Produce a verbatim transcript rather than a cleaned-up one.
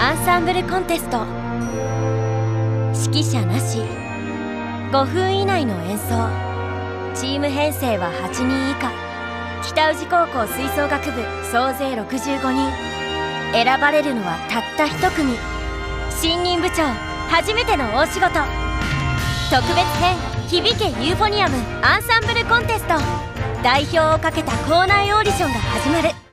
アンサンブルコンテスト。指揮者なし、ごふん以内の演奏。チーム編成ははちにん以下。北宇治高校吹奏楽部総勢ろくじゅうごにん。選ばれるのはたったひとくみ。新任部長初めての大仕事。特別編響けユーフォニアムアンサンブルコンテスト。代表をかけた校内オーディションが始まる。